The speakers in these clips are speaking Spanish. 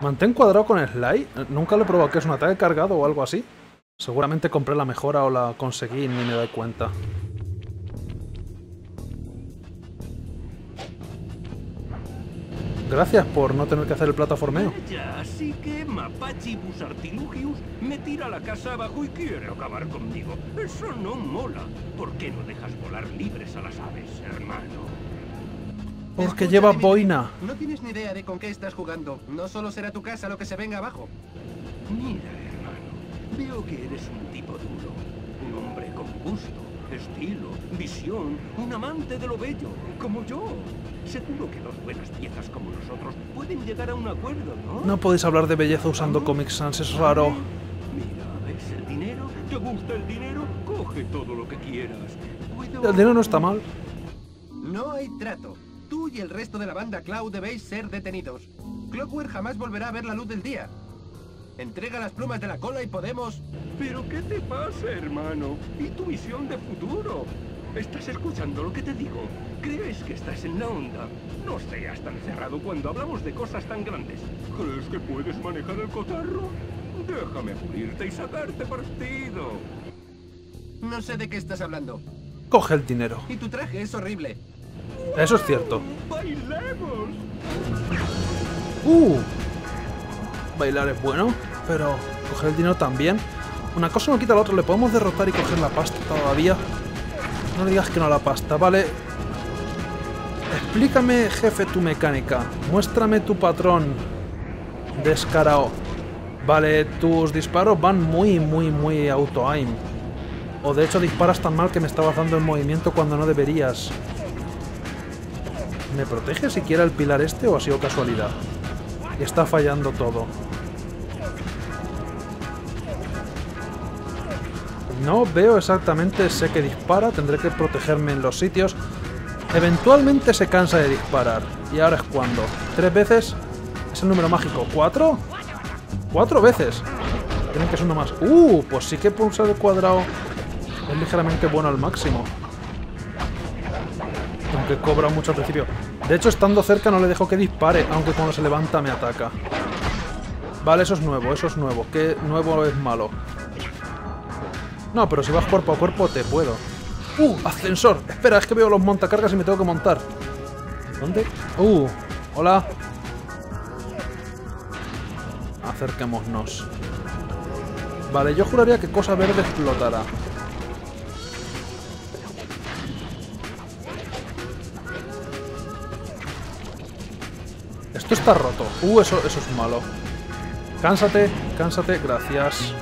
Mantén cuadrado con Slide. Nunca lo he probado, que es un ataque cargado o algo así. Seguramente compré la mejora o la conseguí y ni me doy cuenta. Gracias por no tener que hacer el plataformeo. Ya, así que Mapachibus Artilugius me tira la casa abajo y quiere acabar conmigo. Eso no mola. ¿Por qué no dejas volar libres a las aves, hermano? Porque lleva boina. No tienes ni idea de con qué estás jugando. No solo será tu casa lo que se venga abajo. Mira, hermano, veo que eres un tipo duro. Un hombre con gusto, estilo, visión, un amante de lo bello, como yo. Seguro que dos buenas piezas como nosotros pueden llegar a un acuerdo, ¿no? No podéis hablar de belleza usando Comic Sans, es raro. Mira, ¿ves el dinero? ¿Te gusta el dinero? Coge todo lo que quieras. El dinero no está mal. No hay trato. Tú y el resto de la banda Cloud debéis ser detenidos. Clockwork jamás volverá a ver la luz del día. Entrega las plumas de la cola y podemos... ¿Pero qué te pasa, hermano? ¿Y tu visión de futuro? ¿Estás escuchando lo que te digo? ¿Crees que estás en la onda? No seas tan cerrado cuando hablamos de cosas tan grandes. ¿Crees que puedes manejar el cotarro? Déjame pulirte y sacarte partido. No sé de qué estás hablando. Coge el dinero. Y tu traje es horrible. Eso es cierto. ¡Bailemos! Bailar es bueno, pero coger el dinero también. Una cosa no quita la otra. Le podemos derrotar y coger la pasta todavía. No le digas que no a la pasta, ¿vale? Explícame, jefe, tu mecánica. Muéstrame tu patrón. Descarado. Vale, tus disparos van muy auto-aim. O de hecho disparas tan mal que me estabas dando el movimiento cuando no deberías. ¿Me protege siquiera el pilar este o ha sido casualidad? Y está fallando todo. No veo exactamente, sé que dispara, tendré que protegerme en los sitios. Eventualmente se cansa de disparar. ¿Y ahora es cuando? ¿3 veces? ¿Es el número mágico? ¿4? ¡4 veces! Tienen que ser uno más. Pues sí que pulsar el cuadrado es ligeramente bueno al máximo. Aunque cobra mucho al principio. De hecho, estando cerca no le dejo que dispare, aunque cuando se levanta me ataca. Vale, eso es nuevo, eso es nuevo. ¿Qué nuevo es malo? No, pero si vas cuerpo a cuerpo te puedo. ¡Ascensor! Espera, es que veo los montacargas y me tengo que montar. ¿Dónde? Hola. Acerquémonos. Vale, yo juraría que cosa verde explotará. Esto está roto. Eso es malo. Cánsate, gracias.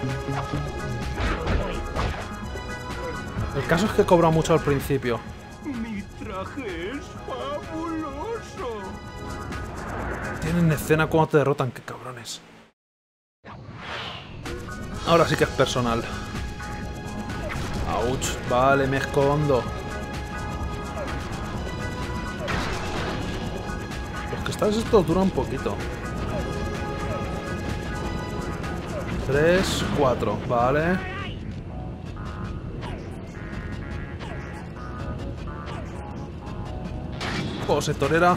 El caso es que cobra mucho al principio. Mi traje es fabuloso. Tienen escena cuando te derrotan, qué cabrones. Ahora sí que es personal. Ouch, vale, me escondo. Los que estás esto dura un poquito. 3, 4, vale. Se torera.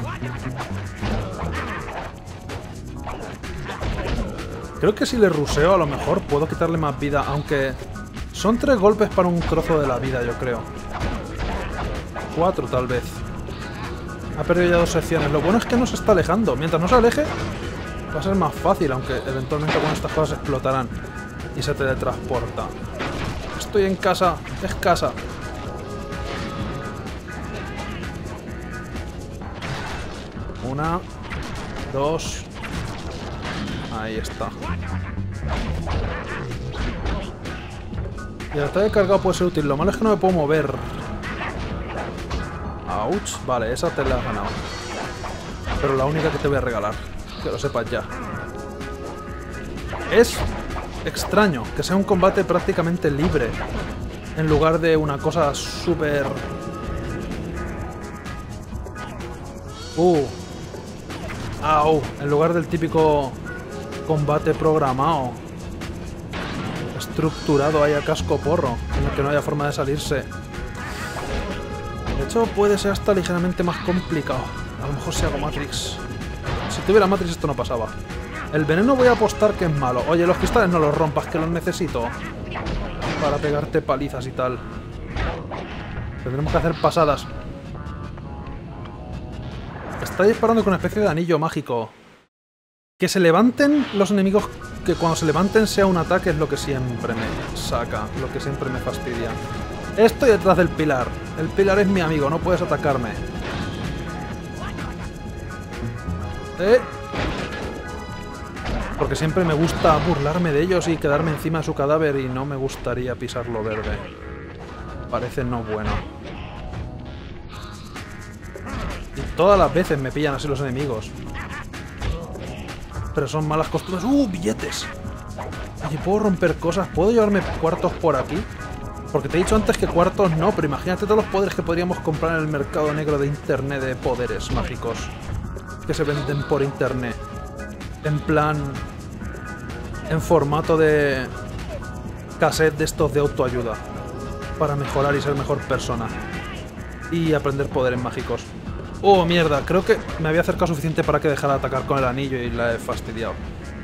Creo que si le ruseo a lo mejor puedo quitarle más vida, aunque son 3 golpes para un trozo de la vida, yo creo. 4 tal vez. Ha perdido ya 2 secciones. Lo bueno es que no se está alejando. Mientras no se aleje va a ser más fácil, aunque eventualmente con estas cosas explotarán y se teletransporta. Estoy en casa. Es casa. Una, 2. Ahí está. Y el ataque cargado puede ser útil. Lo malo es que no me puedo mover. Ouch. Vale, esa te la has ganado. Pero la única que te voy a regalar. Que lo sepas ya. Es extraño que sea un combate prácticamente libre. En lugar de una cosa súper... Au, en lugar del típico combate programado, estructurado ahí a casco porro, en el que no haya forma de salirse. De hecho, puede ser hasta ligeramente más complicado. A lo mejor si hago Matrix. Si tuviera Matrix esto no pasaba. El veneno voy a apostar que es malo. Oye, los cristales no los rompas, que los necesito. Para pegarte palizas y tal. Tendremos que hacer pasadas. Está disparando con una especie de anillo mágico. Que se levanten los enemigos, que cuando se levanten sea un ataque es lo que siempre me saca, lo que siempre me fastidia. Estoy detrás del pilar. El pilar es mi amigo, no puedes atacarme. Porque siempre me gusta burlarme de ellos y quedarme encima de su cadáver y no me gustaría pisarlo verde. Parece no bueno. Y todas las veces me pillan así los enemigos. Pero son malas costumbres. ¡Billetes! Oye, ¿puedo romper cosas? ¿Puedo llevarme cuartos por aquí? Porque te he dicho antes que cuartos no, pero imagínate todos los poderes que podríamos comprar en el mercado negro de internet de poderes mágicos. Que se venden por internet. En plan... en formato de... cassette de estos de autoayuda. Para mejorar y ser mejor persona. Y aprender poderes mágicos. ¡Oh, mierda! Creo que me había acercado suficiente para que dejara de atacar con el anillo y la he fastidiado.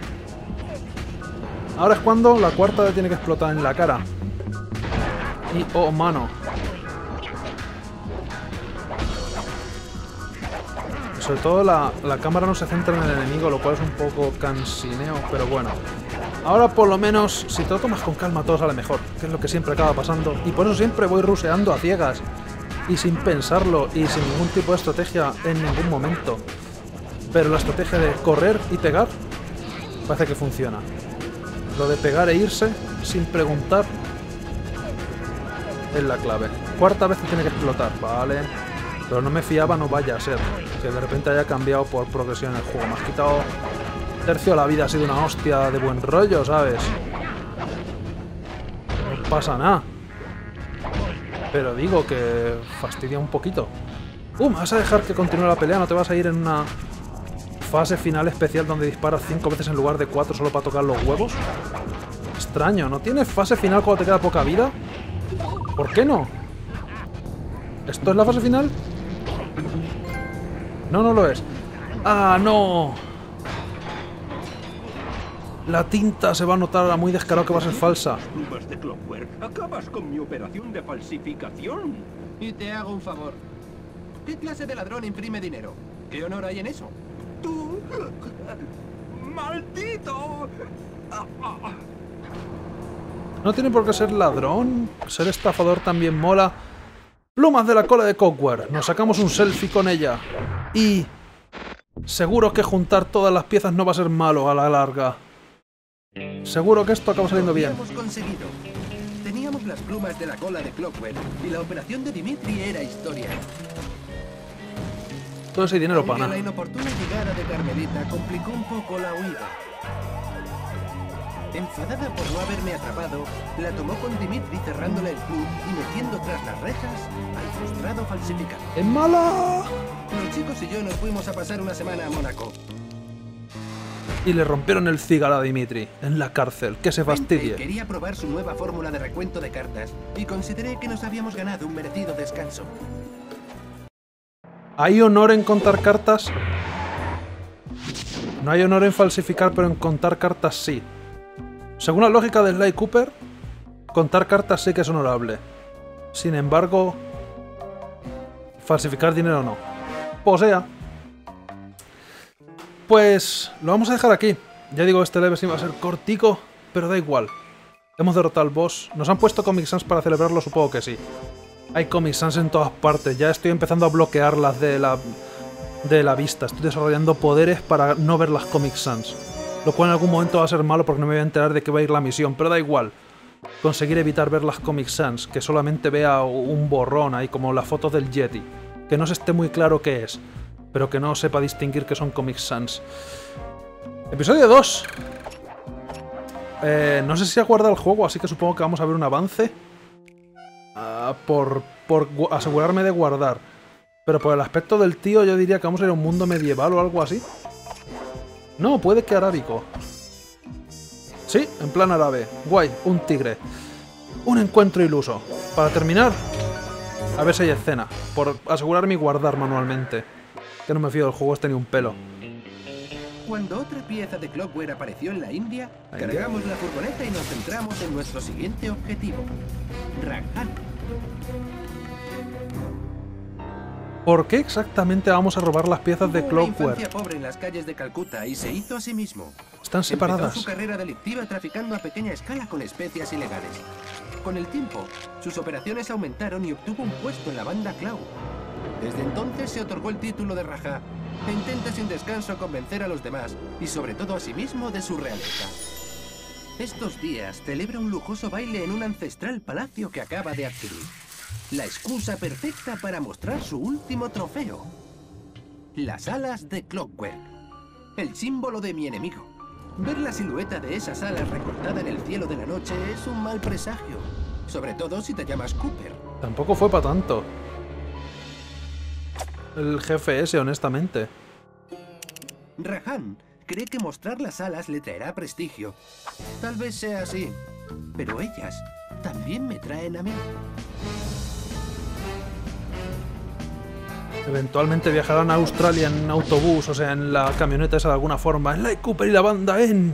Ahora es cuando la cuarta le tiene que explotar en la cara. Y... ¡oh, mano! Sobre todo la cámara no se centra en el enemigo, lo cual es un poco cansineo, pero bueno. Ahora por lo menos, si te lo tomas con calma, todo sale mejor, que es lo que siempre acaba pasando. Y por eso siempre voy ruseando a ciegas. Y sin pensarlo, y sin ningún tipo de estrategia en ningún momento. Pero la estrategia de correr y pegar parece que funciona. Lo de pegar e irse sin preguntar es la clave. Cuarta vez que tiene que explotar, vale. Pero no me fiaba, no vaya a ser que de repente haya cambiado por progresión el juego. Me has quitado tercio de la vida, ha sido una hostia de buen rollo, ¿sabes? No pasa nada. Pero digo que fastidia un poquito. ¿Me vas a dejar que continúe la pelea? ¿No te vas a ir en una fase final especial donde disparas 5 veces en lugar de 4 solo para tocar los huevos? Extraño, ¿no tienes fase final cuando te queda poca vida? ¿Por qué no? ¿Esto es la fase final? No, no lo es. ¡Ah, no! La tinta se va a notar a muy descarado que va a ser falsa. Plumas de Clockwork, acabas con mi operación de falsificación. Y te hago un favor. ¿Qué clase de ladrón imprime dinero? ¿Qué honor hay en eso? ¡Tú! ¡Maldito! No tiene por qué ser ladrón. Ser estafador también mola. Plumas de la cola de Clockwork. Nos sacamos un selfie con ella. Y... seguro que juntar todas las piezas no va a ser malo a la larga. Seguro que esto acaba saliendo bien. Lo habíamos conseguido. Teníamos las plumas de la cola de Clockwork y la operación de Dimitri era historia. Todo ese dinero Aunque para nada. la inoportuna llegada de Carmelita complicó un poco la huida. Enfadada por no haberme atrapado, la tomó con Dimitri cerrándole el club y metiendo tras las rejas al frustrado falsificador. ¡Es mala! Los chicos y yo nos fuimos a pasar una semana a Mónaco. Y le rompieron el cigarro a Dimitri en la cárcel. Que se fastidie. Quería probar su nueva fórmula de recuento de cartas y consideré que nos habíamos ganado un merecido descanso. ¿Hay honor en contar cartas? No hay honor en falsificar, pero en contar cartas sí. Según la lógica de Sly Cooper, contar cartas sí que es honorable. Sin embargo, falsificar dinero no. Posea. Pues lo vamos a dejar aquí. Ya digo, este level sí va a ser cortico, pero da igual. Hemos derrotado al boss. ¿Nos han puesto Comic Sans para celebrarlo? Supongo que sí. Hay Comic Sans en todas partes. Ya estoy empezando a bloquearlas de la vista. Estoy desarrollando poderes para no ver las Comic Sans. Lo cual en algún momento va a ser malo porque no me voy a enterar de que va a ir la misión. Pero da igual. Conseguir evitar ver las Comic Sans. Que solamente vea un borrón ahí, como las fotos del Yeti. Que no se esté muy claro qué es. Pero que no sepa distinguir que son Comic Sans. Episodio 2. No sé si ha guardado el juego, así que supongo que vamos a ver un avance. Por asegurarme de guardar. Pero por el aspecto del tío yo diría que vamos a ir a un mundo medieval o algo así. No, puede que arábico. Sí, en plan árabe. Guay, un tigre. Un encuentro iluso. Para terminar, a ver si hay escena. Por asegurarme y guardar manualmente. Que no me fío del juego este ni un pelo. Cuando otra pieza de Clockwork apareció en la India, cargamos la furgoneta y nos centramos en nuestro siguiente objetivo, Rajan. ¿Por qué exactamente vamos a robar las piezas de Tuvo una Clockwork? infancia pobre en las calles de Calcuta y se hizo a sí mismo. Están separadas. Empezó su carrera delictiva traficando a pequeña escala con especias ilegales. Con el tiempo, sus operaciones aumentaron y obtuvo un puesto en la banda Cloud. Desde entonces se otorgó el título de Raja e intenta sin descanso convencer a los demás y sobre todo a sí mismo de su realeza. Estos días celebra un lujoso baile en un ancestral palacio que acaba de adquirir. La excusa perfecta para mostrar su último trofeo. Las alas de Clockwork. El símbolo de mi enemigo. Ver la silueta de esas alas recortada en el cielo de la noche es un mal presagio. Sobre todo si te llamas Cooper. Tampoco fue para tanto. El jefe ese, honestamente. Rajan cree que mostrar las alas le traerá prestigio. Tal vez sea así, pero ellas también me traen a mí. Eventualmente viajarán a Australia en autobús, o sea, en la camioneta esa de alguna forma. Sly Cooper y la banda en...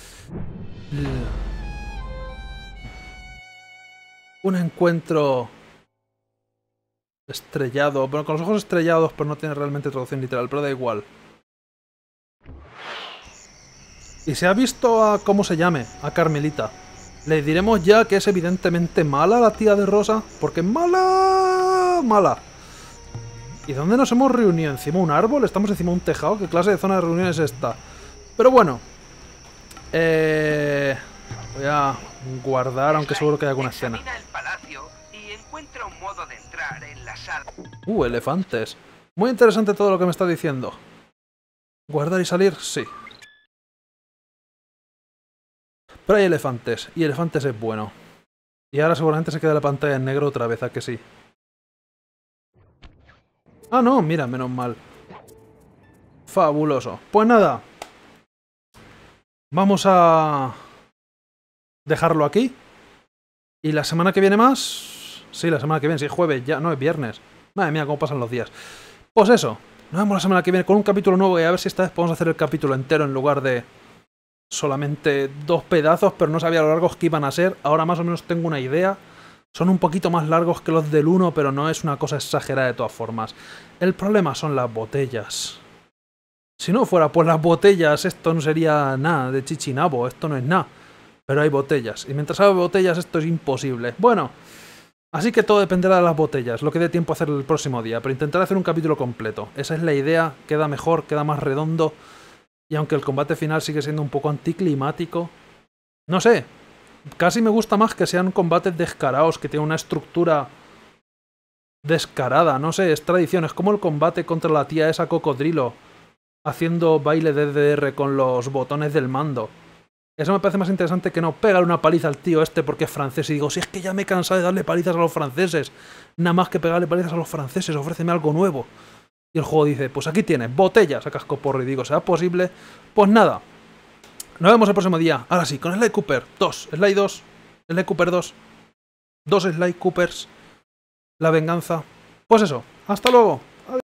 Un encuentro... estrellado. Bueno, con los ojos estrellados, pero no tiene realmente traducción literal, pero da igual. Y se ha visto a... ¿cómo se llame? A Carmelita. Le diremos ya que es evidentemente mala la tía de Rosa, porque es mala... mala. ¿Y dónde nos hemos reunido? ¿Encima de un árbol? ¿Estamos encima de un tejado? ¿Qué clase de zona de reunión es esta? Pero bueno. Voy a guardar, aunque seguro que hay alguna escena. El palacio y encuentra un modo de entrar en la sala. Elefantes. Muy interesante todo lo que me está diciendo. ¿Guardar y salir? Sí. Pero hay elefantes. Y elefantes es bueno. Y ahora seguramente se queda la pantalla en negro otra vez, ¿a que sí? Ah, no, mira, menos mal. Fabuloso. Pues nada. Vamos a... dejarlo aquí. Y la semana que viene más... Sí, la semana que viene, sí, jueves, ya, no, es viernes. Madre mía, cómo pasan los días. Pues eso, nos vemos la semana que viene con un capítulo nuevo y a ver si esta vez podemos hacer el capítulo entero en lugar de solamente 2 pedazos, pero no sabía lo largos que iban a ser. Ahora más o menos tengo una idea. Son un poquito más largos que los del 1, pero no es una cosa exagerada de todas formas. El problema son las botellas. Si no fuera por las botellas, esto no sería nada de chichinabo, esto no es nada. Pero hay botellas, y mientras hay botellas esto es imposible. Bueno, así que todo dependerá de las botellas, lo que dé tiempo a hacer el próximo día, pero intentaré hacer un capítulo completo. Esa es la idea, queda mejor, queda más redondo, y aunque el combate final sigue siendo un poco anticlimático, no sé, casi me gusta más que sean combates descarados, que tienen una estructura descarada, no sé, es tradición, es como el combate contra la tía esa cocodrilo, haciendo baile de DDR con los botones del mando. Eso me parece más interesante que no pegarle una paliza al tío este porque es francés y digo, si es que ya me he cansado de darle palizas a los franceses, nada más que pegarle palizas a los franceses, ofréceme algo nuevo. Y el juego dice, pues aquí tienes, botellas a cascoporro, y digo, ¿será posible? Pues nada, nos vemos el próximo día, ahora sí, con Sly Cooper 2, Sly 2, Sly Cooper 2, 2 Sly Coopers, la venganza, pues eso, hasta luego.